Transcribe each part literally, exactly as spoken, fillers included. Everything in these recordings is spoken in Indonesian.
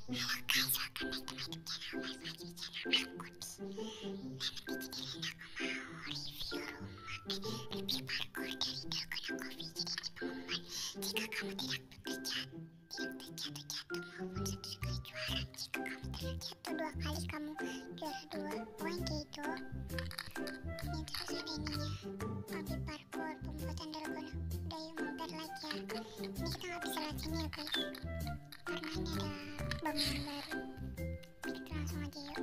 Halo guys, welcome back to my YouTube channel. Balik lagi di channel aku nih. Dan di video ini aku mau review rumah eh, review parkour dari Dalgona Coffee. Jadi ini pengumuman, jika kamu tidak bekerja, tidak terjatuh jatuh maupun satu kali juara. Jika kamu terjatuh dua kali, kamu juara dua poin gitu. Ini terus ada ininya, Coffee Parkour pembuatan Dalgona. Udah yuk mampir lagi ya. Ini kita nggak bisa lewat sini ya guys, karena ini ada bangunan baru. Kita langsung aja yuk.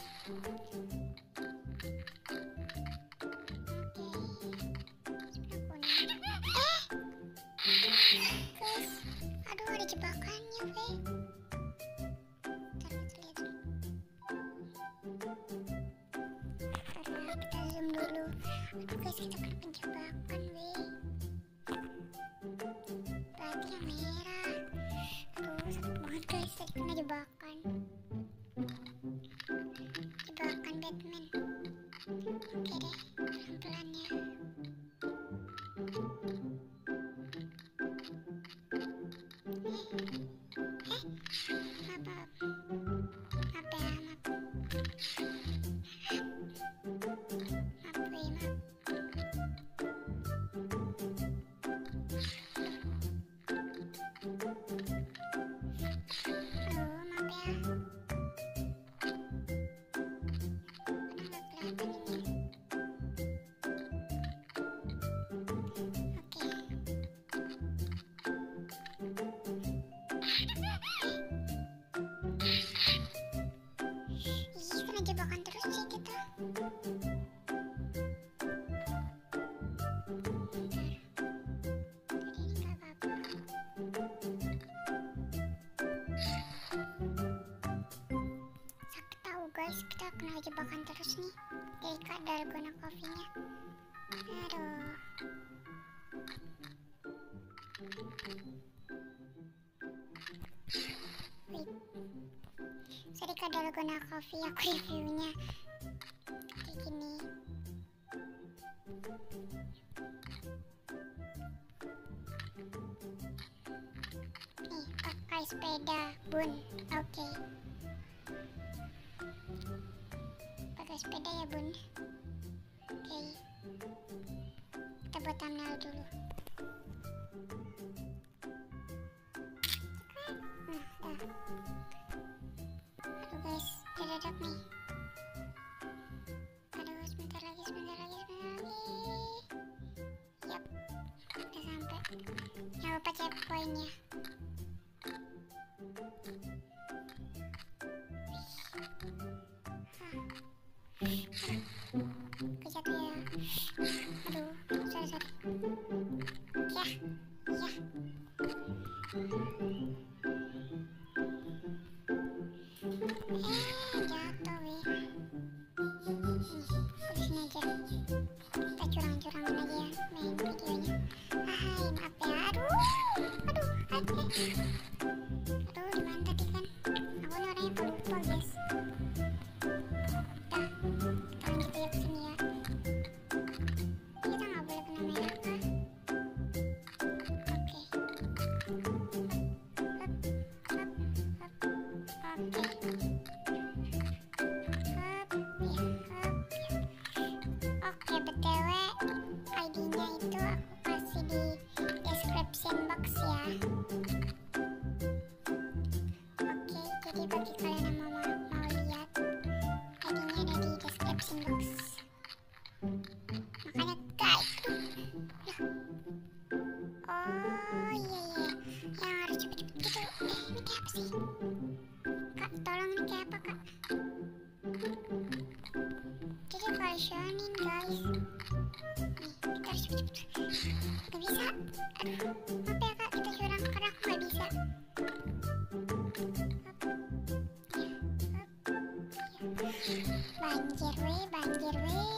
Guys, aduh ada jebakannya, Fe. Ntar kita lihat. Ntar kita zoom dulu. Aduh guys, kita kena penjebakan, Fe. Berarti yang merah. Aduh, sakit banget guys, tadi kena jebakan. Jebakan Batman. Oke deh, pelan-pelan ya. Jebakan terus sih kita. Ini nggak apa-apa. Sakit tahu guys, kita kena jebakan terus nih dari Kak Dalgona Coffee-nya. Aduh. Wait. Sorry Kak Dalgona Coffee, aku reviewnya kayak gini. Nih, pakai sepeda bun. Oke, okay. Pakai sepeda ya bun. Oke, okay. Kita buat thumbnail dulu. Nah, dah. Aduh guys, udah dadak nih. Aduh, sebentar lagi, sebentar lagi, sebentar lagi. Yap, udah sampai. Jangan lupa checkpointnya. Kejatuh ya. Aduh, sorry, sorry. Ya, ya. Eh, jatuh weh. Nih, di sini aja. Kita curang-curangan aja ya main videonya. Hai, maaf ya. Aduh, aduh, aduh. Aduh, dimana tadi kan? Aku nih orangnya pelupa guys. Dah, kita lanjut aja ke sini ya. Kita nggak boleh kena merah kah? Oke. Oke, B T W I D-nya itu aku kasih di description box ya. Oke, jadi bagi kalian yang mau, mau lihat, I D-nya ada di description box. Makanya guys, ya. Oh iya iya, yang harus cepet-cepet gitu. Eh, ini kayak apa sih? Kak, tolong ini kayak apa kak? Jadi versionin guys. Nih, kita harus cepet-cepet. Gak bisa. Aduh, maaf ya kak, kita curang karena aku gak bisa. Banjir weh, banjir weh.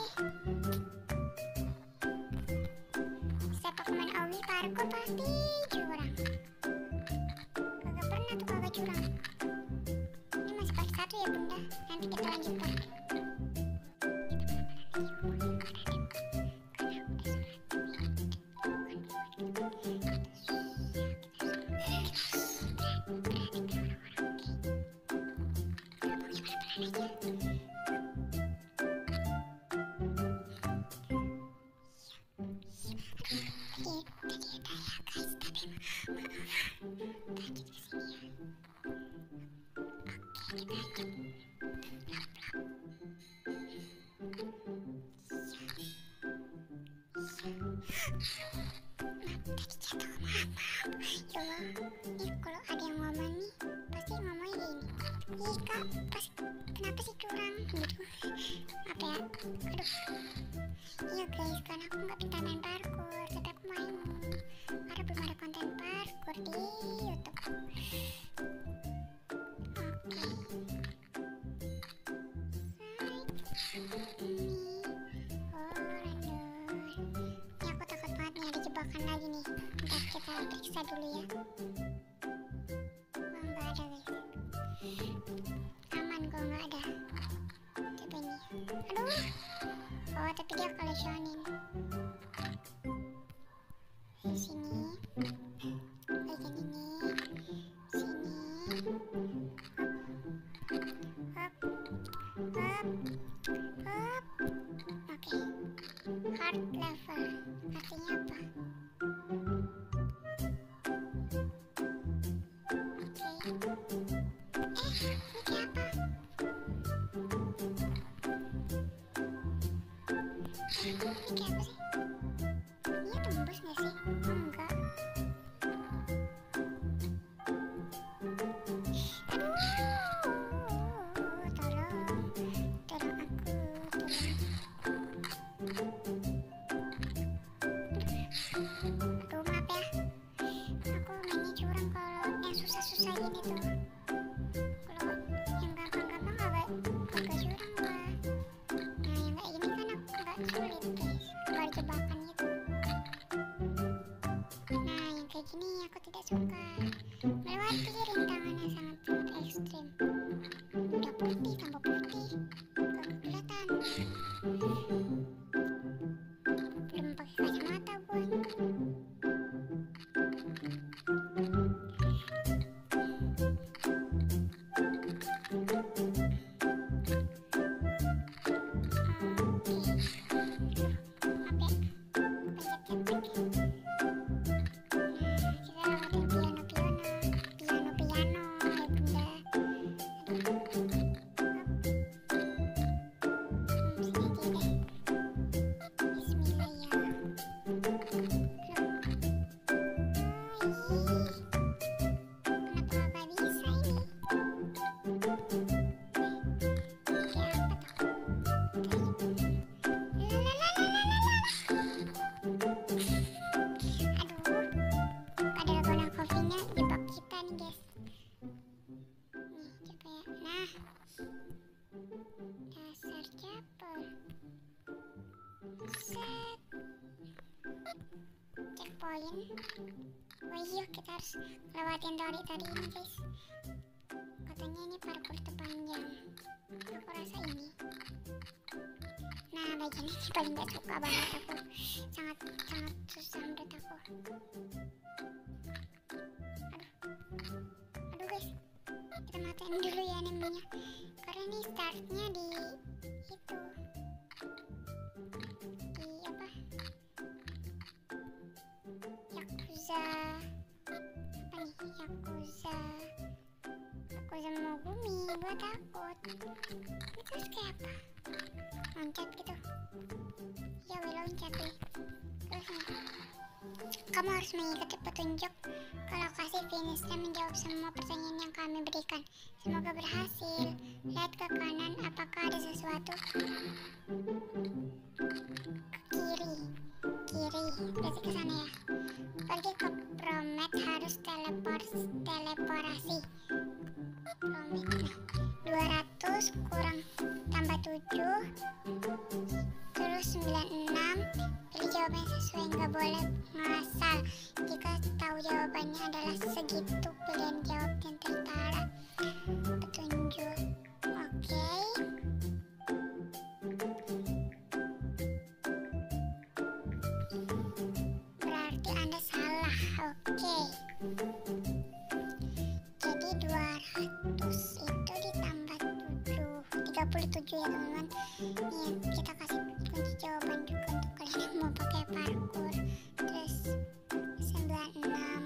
Siapa pemain Owi parkour pasti curang. Kagak pernah tuh kagak curang. Ini masih part satu ya bunda. Nanti kita lanjut part. aja. Tadi tadi ada ya guys, tapi maaf kaget kesini ya. Oke, kita lanjut. Tadi jatuh, maaf maaf. Ya Allah, nih kalau ada yang ngomong nih pasti ngomongnya kayak ini. Ih kak, pas kenapa sih curang gitu. Apa ya? Aduh. Iya guys, karena aku nggak pintar main parkour, tapi aku main karena belum ada konten parkour di YouTube. Oke. Ini oh random. Ini aku takut banget nih ada jebakan lagi nih. Bentar kita periksa dulu ya. Oh nggak ada guys. Aman kok nggak ada. Coba ini. Aduh. Oh tapi dia kolesionin. Sini. Bagian ini. Sini. Hop. Hop. Hop. Oke. Hard level. Artinya apa? Oke. Eh, ini kayak apa? Ini kayak apa sih? Ini tembus gak sih? Oh enggak. Aduh, tolong, tolong aku, tolong. Aduh, maaf ya. Aku mainnya curang kalau yang susah-susah gini tuh. Kalau yang gampang-gampang agak agak curang gua. Nah, yang kayak gini kan aku agak sulit guys. Agak jebakan gitu. Nah, yang kayak gini aku tidak suka. Melewati rintangan yang sangat-sangat ekstrim. Udah putih, tambah putih. Gak kelihatan. Belum pakai kacamata gue. Checkpoint. Oh iya, kita harus lewatin tori tadi ini guys. Katanya ini parkour terpanjang. Aku rasa ini. Nah bagian ini paling gak suka banget aku. Sangat sangat susah menurut aku. Aduh, aduh guys. Kita matiin dulu ya namanya. Karena ini startnya di itu. Di apa? Yakuza apa nih? Yakuza Yakuza Mogumi. Gue takut. Ini terus kayak apa? Loncat gitu. Ya weh loncat deh. Terus nih, kamu harus mengikuti petunjuk ke lokasi finish dan menjawab semua pertanyaan yang kami berikan. Semoga berhasil. Lihat ke kanan, apakah ada sesuatu? Ke kiri. Kiri, berarti ke sana ya. Pergi ke Promet, harus teleport teleporasi. Promet, nah, dua ratus kurang tambah tujuh terus sembilan puluh enam. Pilih jawaban yang sesuai, nggak boleh ngasal. Jika tahu jawabannya adalah segitu, pilihan jawab yang tertara petunjuk. Oke. Berarti Anda salah. Oke. Jadi dua ratus itu ditambah tujuh puluh tujuh ya teman-teman. Nih kita kasih kunci jawaban juga untuk kalian yang mau pakai parkour. Terus sembilan puluh enam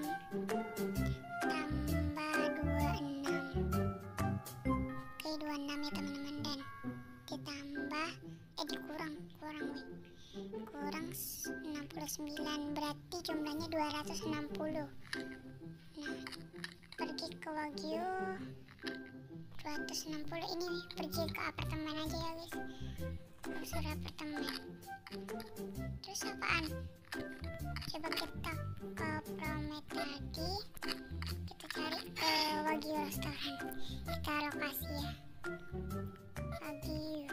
tambah dua puluh enam, oke dua puluh enam ya teman-teman, dan ditambah eh dikurang kurang weh kurang enam puluh sembilan, berarti jumlahnya dua ratus enam puluh. Nah pergi ke Wagyu dua ratus enam puluh, ini pergi ke apartemen aja ya guys, unsur apartemen. Terus apaan, coba kita ke Promet lagi, kita cari ke Wagyu restoran, kita lokasi ya Wagyu.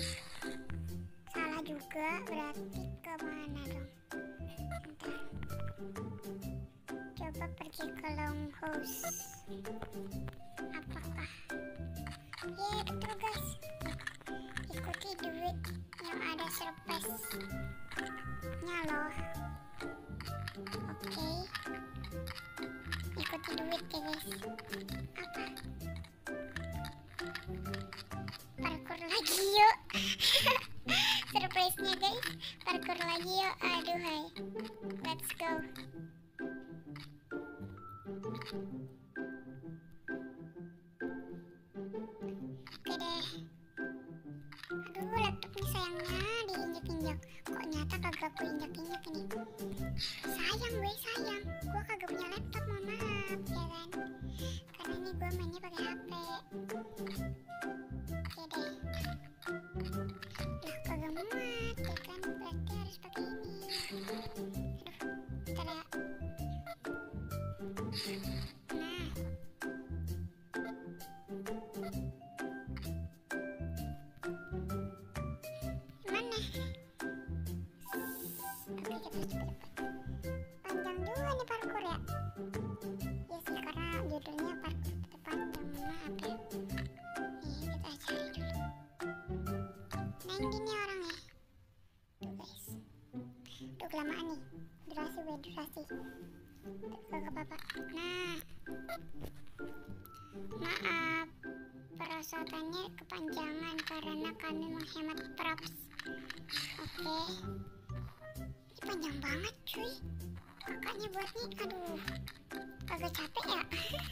Salah juga, berarti ke mana dong? Bentar. Coba pergi ke Longhouse. Apakah? Yeay, betul guys. Ikuti duit yang ada surprise-nya loh. Oke. Ikuti duit ya guys. Apa? Parkour lagi yuk. Surprise-nya guys, parkour lagi yuk. Aduh hai, let's go. Oke deh. Aduh laptopnya sayangnya diinjek-injek, kok nyata kagak aku injek-injek ini. Sayang weh, sayang, gua kagak punya laptop, mohon maaf ya kan, karena ini gua mainnya pakai H P. Oke deh. Lah kagak muat ya kan, berarti harus pakai ini. Aduh, bentar ya. Nah mana? Oke kita harus cepet-cepet. Panjang juga nih parkour ya. Ya sih karena judulnya parkour terpanjang, maaf ya. Nih kita cari dulu. Nah ini nih orangnya. Tuh guys. Tuh kelamaan nih. Durasi gue durasi. Gak apa-apa. Nah. Maaf. Perasaannya kepanjangan karena kami menghemat props. Oke. Ini panjang banget cuy. Kakaknya buat nih. Aduh. Agak capek ya.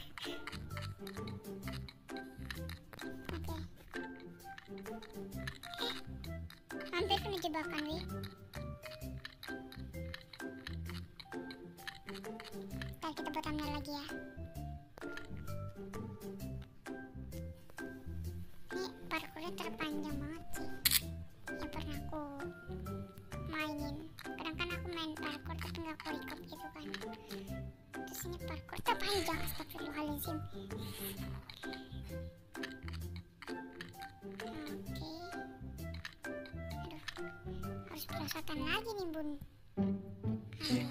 Oke. Eh. Hampir kena jebakan wih. Ntar kita buat thumbnail lagi ya. Ini parkournya terpanjang banget sih yang pernah aku mainin. Kadang kan aku main parkour tapi gak aku record gitu kan. Terus ini parkour terpanjang, astagfirullahaladzim. Oke. Aduh, harus perosotan lagi nih bun. Aduh.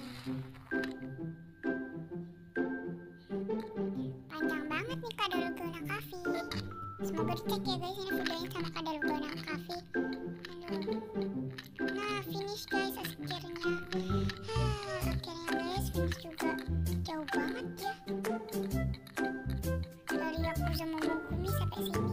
Panjang banget nih Kadal Lugana Cafe. Semoga dicek ya guys ini videonya sama Kadal Lugana Cafe. Aduh. Nah finish guys akhirnya. Ah, akhirnya guys finish juga. Jauh banget ya. Dari Yakuza Momogumi sampai sini.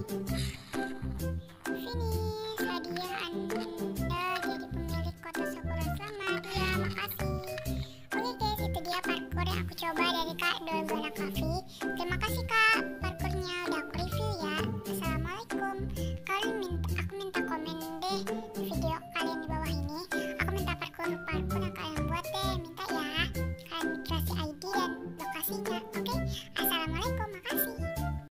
Finish, hadiah Anda jadi pemilik kota Sakura. Selamat ya, makasih. Oke guys, itu dia parkour yang aku coba dari Kak Dalgona Cafe. Terima kasih Kak, parkournya udah aku review ya. Assalamualaikum. Kalian minta, aku minta komen deh di video kalian di bawah ini. Aku minta parkour parkour